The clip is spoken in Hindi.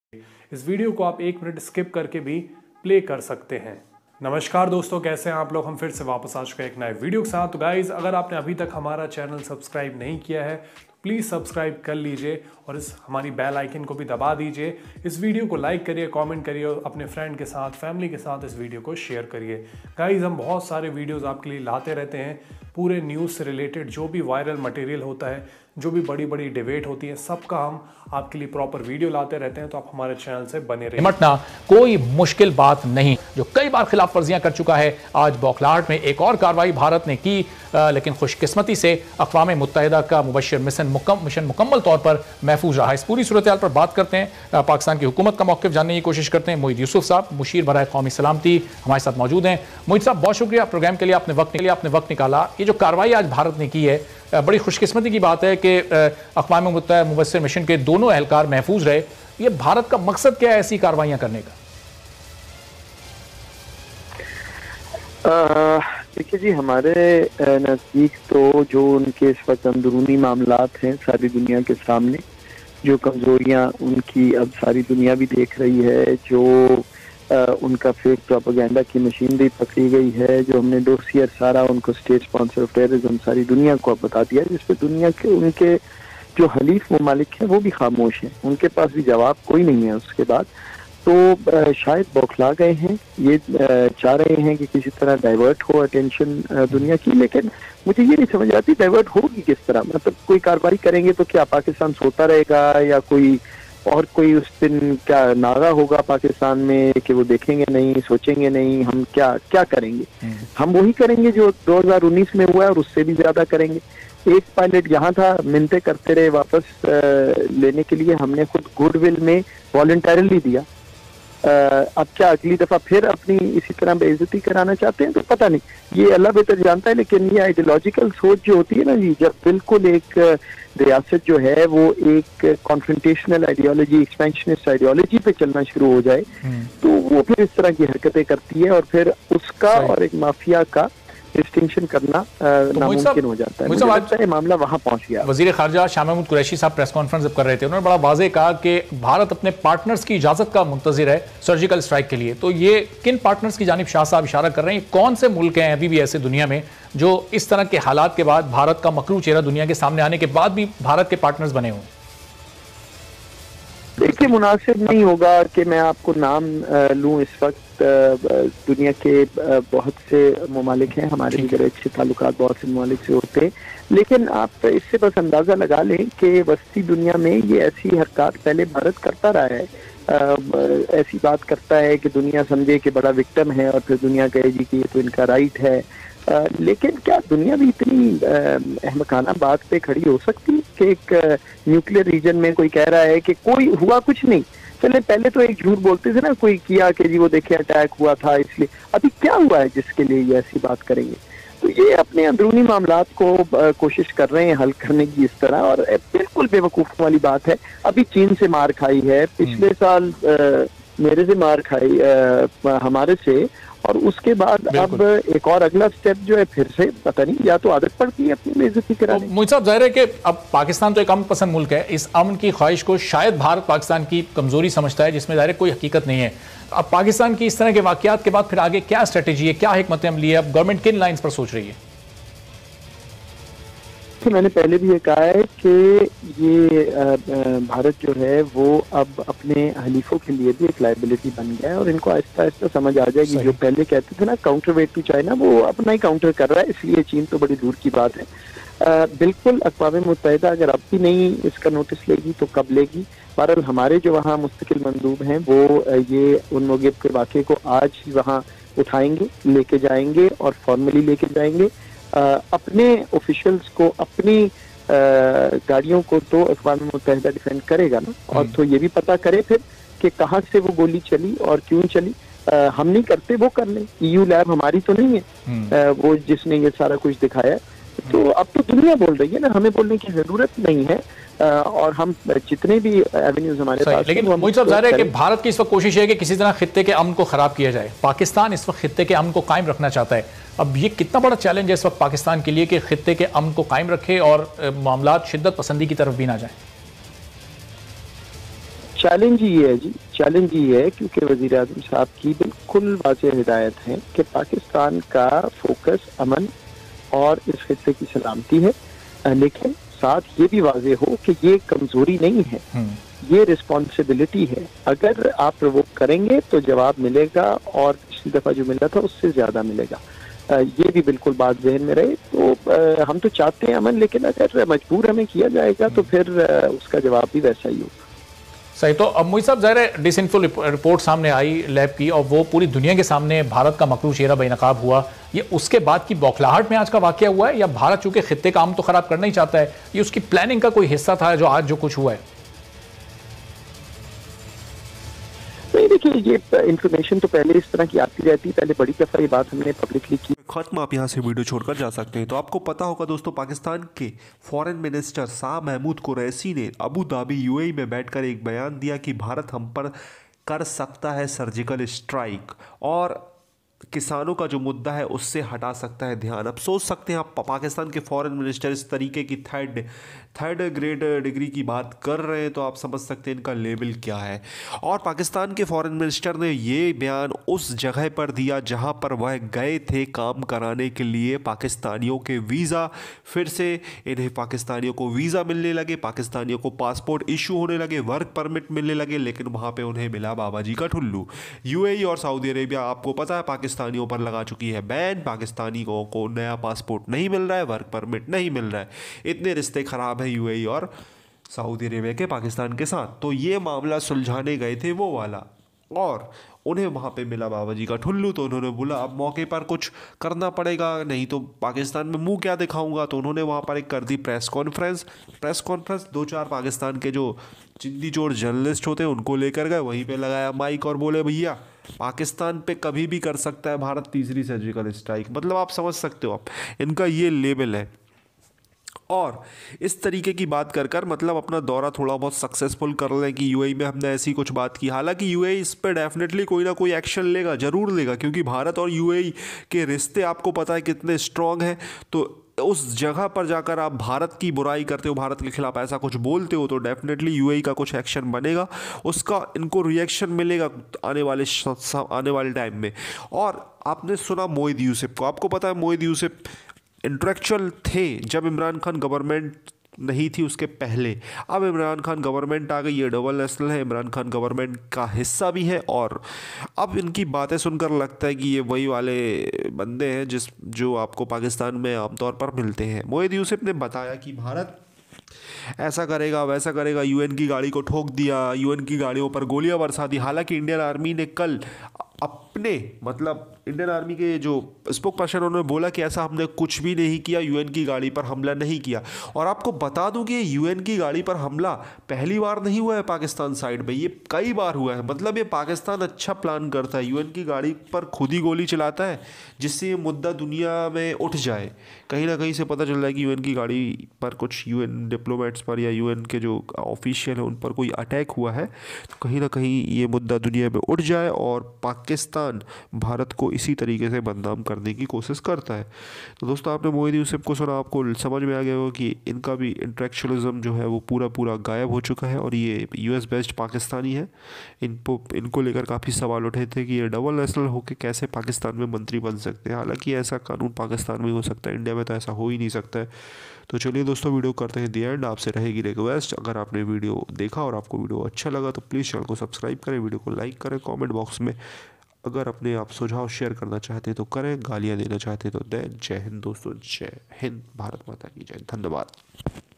इस वीडियो को आप 1 मिनट स्किप करके भी प्ले कर सकते हैं। नमस्कार दोस्तों, कैसे हैं आप लोग। हम फिर से वापस आ चुके हैं एक नए वीडियो के साथ। तो गाइज, अगर आपने अभी तक हमारा चैनल सब्सक्राइब नहीं किया है तो प्लीज़ सब्सक्राइब कर लीजिए और इस हमारी बेल आइकन को भी दबा दीजिए। इस वीडियो को लाइक करिए, कमेंट करिए और अपने फ्रेंड के साथ, फैमिली के साथ इस वीडियो को शेयर करिए। गाइज, हम बहुत सारे वीडियोस आपके लिए लाते रहते हैं। पूरे न्यूज़ से रिलेटेड जो भी वायरल मटेरियल होता है, जो भी बड़ी बड़ी डिबेट होती है, सबका हम आपके लिए प्रॉपर वीडियो लाते रहते हैं। तो आप हमारे चैनल से बने रहिए। निपटना कोई मुश्किल बात नहीं। जो कई बार खिलाफ वर्जियां कर चुका है, आज बौखलाहट में एक और कार्रवाई भारत ने की, लेकिन खुशकिस्मती से अक़वाम मुत्तहिदा का मुबश्शिर मिशन मुकम्मल तौर पर महफूज रहा। इस पूरी सूरत हाल पर बात करते हैं, पाकिस्तान की हुकूमत का मौक़िफ़ जानने की कोशिश करते हैं। मोईद यूसुफ साहब, मुशीर बराए कौमी सलामती, हमारे साथ मौजूद हैं। मोईद साहब, बहुत शुक्रिया प्रोग्राम के लिए, आपने वक्त निकाला। ये जो कार्रवाई आज भारत ने की है, बड़ी खुशकिस्मती की बात है कि अक़वाम मुत्तहिदा मुबश्शिर मिशन के दोनों एहलकार महफूज रहे। ये भारत का मकसद क्या है ऐसी कार्रवाइयां करने का? देखिए जी, हमारे नज़दीक तो जो उनके इस वक्त अंदरूनी मामलात हैं सारी दुनिया के सामने, जो कमज़ोरियां उनकी अब सारी दुनिया भी देख रही है, जो उनका फेक प्रोपेगेंडा की मशीनरी पकड़ी गई है, जो हमने डोसियर सारा उनको स्टेट स्पॉन्सर ऑफ टेररिज्म सारी दुनिया को अब बता दिया, जिसपे दुनिया के उनके जो हलीफ ममालिक हैं वो भी खामोश हैं, उनके पास भी जवाब कोई नहीं है उसके बाद। तो शायद बौखला गए हैं, ये चाह रहे हैं कि किसी तरह डाइवर्ट हो अटेंशन दुनिया की, लेकिन मुझे ये नहीं समझ आती डाइवर्ट होगी किस तरह। मतलब कोई कार्रवाई करेंगे तो क्या पाकिस्तान सोता रहेगा, या कोई उस दिन क्या नागा होगा पाकिस्तान में कि वो देखेंगे नहीं, सोचेंगे नहीं, हम क्या करेंगे। हम वही करेंगे जो 2019 में हुआ है और उससे भी ज्यादा करेंगे। एक पायलट यहाँ था, मिन्नतें करते रहे वापस लेने के लिए, हमने खुद गुडविल में वॉलंटरली दिया। अब क्या अगली दफा फिर अपनी इसी तरह बेइज्जती कराना चाहते हैं? तो पता नहीं, ये अल्लाह बेहतर जानता है। लेकिन ये आइडियोलॉजिकल सोच जो होती है ना जी, जब बिल्कुल एक रियासत जो है वो एक कॉन्फ्रंटेशनल आइडियोलॉजी, एक्सपेंशनिस्ट आइडियोलॉजी पे चलना शुरू हो जाए, तो वो फिर इस तरह की हरकतें करती है और फिर उसका और एक माफिया का डिस्टिंक्शन करना नामुमकिन हो जाता है। मुझे लगता है मामला वहां पहुंच गया। वजीर खारजा शाह महमूद कुरैशी साहब प्रेस कॉन्फ्रेंस जब कर रहे थे, उन्होंने बड़ा वाज़ेह कहा कि भारत अपने पार्टनर्स की इजाजत का मुंतजिर है सर्जिकल स्ट्राइक के लिए। तो ये किन पार्टनर्स की जानिब शाह साहब इशारा कर रहे हैं? कौन से मुल्क हैं अभी भी ऐसे दुनिया में जो इस तरह के हालात के बाद, भारत का मकरू चेहरा दुनिया के सामने आने के बाद भी भारत के पार्टनर्स बने हुए? देखिए, मुनासिब नहीं होगा कि मैं आपको नाम लूं इस वक्त। दुनिया के बहुत से ममालिक हैं, हमारे भी बड़े अच्छे ताल्लुकात बहुत से ममालिक से होते हैं, लेकिन आप इससे बस अंदाजा लगा लें कि वस्ती दुनिया में ये ऐसी हरकत पहले भारत करता रहा है। ऐसी बात करता है कि दुनिया समझे कि बड़ा विक्टिम है और फिर दुनिया कहे जी कि ये तो इनका राइट है। लेकिन क्या दुनिया भी इतनी अहमकाना बात पे खड़ी हो सकती है कि एक न्यूक्लियर रीजन में कोई कह रहा है कि कोई हुआ कुछ नहीं। चले पहले तो एक झूठ बोलते थे ना, कोई किया कि जी वो देखिए अटैक हुआ था इसलिए। अभी क्या हुआ है जिसके लिए ये ऐसी बात करेंगे? तो ये अपने अंदरूनी मामलात को कोशिश कर रहे हैं हल करने की इस तरह, और बिल्कुल बेवकूफ़ वाली बात है। अभी चीन से मार खाई है, पिछले साल मेरे से मार खाई हमारे से, और उसके बाद अब एक और अगला स्टेप जो है फिर से पता नहीं, या तो आदत पड़ती है अपनी बेइज्जती कराने। तो मुझे साहब, जाहिर है कि अब पाकिस्तान तो एक अमन पसंद मुल्क है, इस अमन की ख्वाहिश को शायद भारत पाकिस्तान की कमजोरी समझता है, जिसमें जाहिर है कोई हकीकत नहीं है। अब पाकिस्तान की इस तरह के वाकयात के बाद फिर आगे क्या स्ट्रेटेजी है, क्या हिकमत अमली है? अब गवर्नमेंट किन लाइन्स पर सोच रही है? तो मैंने पहले भी ये कहा है कि ये भारत जो है वो अब अपने हलीफों के लिए भी एक लाइबिलिटी बन गया है, और इनको आहिस्ता आहिस्ता समझ आ जाएगी। जो पहले कहते थे ना काउंटर वेट टू चाइना, वो अपना ही काउंटर कर रहा है, इसलिए चीन तो बड़ी दूर की बात है। बिल्कुल अक़वाम मुत्तहिदा अगर अब भी नहीं इसका नोटिस लेगी तो कब लेगी? बहरहाल हमारे जो वहाँ मुस्तकिल मंदूब हैं वो ये उन मौक़िफ़ के वाक़े को आज ही वहाँ उठाएंगे, लेके जाएंगे और फॉर्मली लेके जाएंगे। अपने ऑफिशियल्स को, अपनी गाड़ियों को तो अक़वाम मुत्तहिदा डिफेंड करेगा ना, और तो ये भी पता करे फिर कि कहाँ से वो गोली चली और क्यों चली। हम नहीं करते, वो कर लें। EU लैब हमारी तो नहीं है वो जिसने ये सारा कुछ दिखाया। तो अब तो दुनिया बोल रही है ना, हमें बोलने की जरूरत नहीं है, और हम जितने भी एवेन्यूज हमारे पास। लेकिन मुझे सब जाहिर है कि भारत की इस वक्त कोशिश है कि किसी तरह खित्ते के अमन को खराब किया जाए। पाकिस्तान इस वक्त खित्ते के अमन को कायम रखना चाहता है। अब ये कितना बड़ा चैलेंज है इस वक्त पाकिस्तान के लिए कि खित्ते के अमन को कायम रखे और मामलात शिद्दत पसंदी की तरफ भी ना जाए? चैलेंज ही है जी, चैलेंज ही है, क्योंकि वज़ीर आज़म साहब की बिल्कुल वाज़ेह हिदायत है कि पाकिस्तान का फोकस अमन और इस खित्ते की सलामती है, लेकिन साथ ये भी वाज़ेह हो कि ये कमजोरी नहीं है, ये रिस्पॉन्सिबिलिटी है। अगर आप प्रोवोक करेंगे तो जवाब मिलेगा, और पिछली दफा जो मिला था उससे ज्यादा मिलेगा। ये भी बिल्कुल बात जहन में रहे। तो हम तो चाहते हैं अमन, लेकिन अगर मजबूर हमें किया जाएगा तो फिर उसका जवाब भी वैसा ही होगा। सही। तो अब मोई साहब, ज़ाहिर डिसइंफो रिपोर्ट सामने आई लैब की, और वो पूरी दुनिया के सामने भारत का मकरू चेहरा बेनकाब हुआ। ये उसके बाद की बौखलाहट में आज का वाकया हुआ है, या भारत चूंकि खित्ते का आम तो खराब करना ही चाहता है, ये उसकी प्लानिंग का कोई हिस्सा था जो आज जो कुछ हुआ है? नहीं, देखिए, ये इंफॉर्मेशन तो पहले इस तरह की आती रहती, पहले बड़ी दफा ये बात हमने पब्लिकली की। खत्म। आप यहाँ से वीडियो छोड़कर जा सकते हैं। तो आपको पता होगा दोस्तों, पाकिस्तान के फॉरेन मिनिस्टर शाह महमूद कुरैशी ने अबू धाबी यूएई में बैठकर एक बयान दिया कि भारत हम पर कर सकता है सर्जिकल स्ट्राइक, और किसानों का जो मुद्दा है उससे हटा सकता है ध्यान। अब सोच सकते हैं आप, पाकिस्तान के फॉरेन मिनिस्टर इस तरीके की थर्ड ग्रेड डिग्री की बात कर रहे हैं, तो आप समझ सकते हैं इनका लेवल क्या है। और पाकिस्तान के फॉरेन मिनिस्टर ने ये बयान उस जगह पर दिया जहां पर वह गए थे काम कराने के लिए पाकिस्तानियों के वीज़ा। फिर से इन्हें पाकिस्तानियों को वीज़ा मिलने लगे, पाकिस्तानियों को पासपोर्ट इशू होने लगे, वर्क परमिट मिलने लगे, लेकिन वहाँ पर उन्हें मिला बाबा जी का ठुल्लू। यूएई और सऊदी अरेबिया, आपको पता है, पाकिस्तानियों पर लगा चुकी है बैन। पाकिस्तानियों को नया पासपोर्ट नहीं मिल रहा है, वर्क परमिट नहीं मिल रहा है। इतने रिश्ते खराब है यूएई और सऊदी अरेबिया के पाकिस्तान के साथ। तो ये मामला सुलझाने गए थे वो वाला, और उन्हें वहाँ पे मिला बाबा जी का ठुल्लू। तो उन्होंने बोला अब मौके पर कुछ करना पड़ेगा, नहीं तो पाकिस्तान में मुंह क्या दिखाऊंगा। तो उन्होंने वहाँ पर एक कर दी प्रेस कॉन्फ्रेंस। दो चार पाकिस्तान के जो चिंदी चोर जर्नलिस्ट होते हैं उनको लेकर गए, वहीं पे लगाया माइक और बोले भैया पाकिस्तान पे कभी भी कर सकता है भारत तीसरी सर्जिकल स्ट्राइक। मतलब आप समझ सकते हो, आप इनका ये लेवल है। और इस तरीके की बात कर मतलब अपना दौरा थोड़ा बहुत सक्सेसफुल कर लें कि यूएई में हमने ऐसी कुछ बात की। हालांकि यूएई इस पर डेफिनेटली कोई ना कोई एक्शन लेगा, ज़रूर लेगा, क्योंकि भारत और यूएई के रिश्ते आपको पता है कितने स्ट्रॉन्ग हैं। तो उस जगह पर जाकर आप भारत की बुराई करते हो, भारत के खिलाफ ऐसा कुछ बोलते हो, तो डेफिनेटली यूएई का कुछ एक्शन बनेगा, उसका इनको रिएक्शन मिलेगा आने वाले टाइम में। और आपने सुना मोहिद यूसुफ को, आपको पता है मोहिद यूसुफ इंटेलेक्चुअल थे जब इमरान खान गवर्नमेंट नहीं थी उसके पहले। अब इमरान खान गवर्नमेंट आ गई, ये डबल नेशनल है, इमरान खान गवर्नमेंट का हिस्सा भी है। और अब इनकी बातें सुनकर लगता है कि ये वही वाले बंदे हैं जो आपको पाकिस्तान में आमतौर पर मिलते हैं। मोहिद यूसुफ ने बताया कि भारत ऐसा करेगा वैसा करेगा, यूएन की गाड़ी को ठोक दिया, यूएन की गाड़ियों पर गोलियां बरसा दी। हालांकि इंडियन आर्मी ने कल अपने इंडियन आर्मी के जो स्पोक पर्सन उन्होंने बोला कि ऐसा हमने कुछ भी नहीं किया, यूएन की गाड़ी पर हमला नहीं किया। और आपको बता दूं कि यूएन की गाड़ी पर हमला पहली बार नहीं हुआ है पाकिस्तान साइड में, ये कई बार हुआ है। मतलब ये पाकिस्तान अच्छा प्लान करता है, यूएन की गाड़ी पर खुद ही गोली चलाता है जिससे ये मुद्दा दुनिया में उठ जाए। कहीं ना कहीं से पता चल रहा है कि यूएन की गाड़ी पर कुछ यूएन डिप्लोमेट्स पर या यूएन के जो ऑफिशियल हैं उन पर कोई अटैक हुआ है, तो कहीं ना कहीं ये मुद्दा दुनिया में उठ जाए और पाकिस्तान भारत को इसी तरीके से बदनाम करने की कोशिश करता है। तो दोस्तों, आपने मोहिद यूसुफ को सुना, आपको समझ में आ गया होगा कि इनका भी इंटेलेक्चुअलिज्म जो है वो पूरा गायब हो चुका है और ये यूएस बेस्ड पाकिस्तानी है। इनको लेकर काफ़ी सवाल उठे थे कि ये डबल नेशनल होकर कैसे पाकिस्तान में मंत्री बन सकते हैं। हालांकि ऐसा कानून पाकिस्तान में हो सकता है, इंडिया में तो ऐसा हो ही नहीं सकता है। तो चलिए दोस्तों, वीडियो करते हैं दी एंड। आपसे रहेगी रिक्वेस्ट, अगर आपने वीडियो देखा और आपको वीडियो अच्छा लगा तो प्लीज़ चैनल को सब्सक्राइब करें, वीडियो को लाइक करें, कमेंट बॉक्स में अगर अपने आप सुझाव शेयर करना चाहते तो करें, गालियां देना चाहते तो दें। जय हिंद दोस्तों, जय हिंद, भारत माता की जय, धन्यवाद।